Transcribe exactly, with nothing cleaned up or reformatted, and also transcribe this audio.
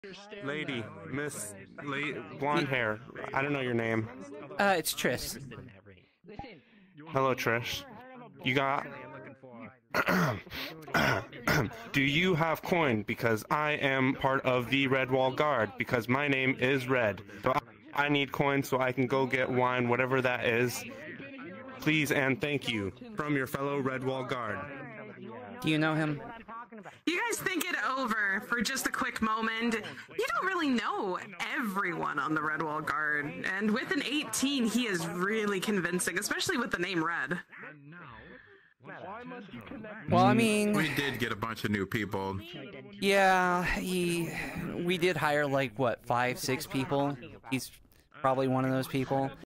Lady, Miss, late blonde hair. I don't know your name. Uh, it's Triss. Hello, Trish. You got... Do you have coin? Because I am part of the Redwall Guard, because my name is Red. So I need coin so I can go get wine, whatever that is. Please and thank you from your fellow Redwall Guard. Do you know him? You guys think it over for just a quick moment. You don't really know everyone on the Redwall Guard, and with an eighteen, he is really convincing, especially with the name Red. Well, I mean... We did get a bunch of new people. Yeah, he... We did hire, like, what, five, six people? He's probably one of those people.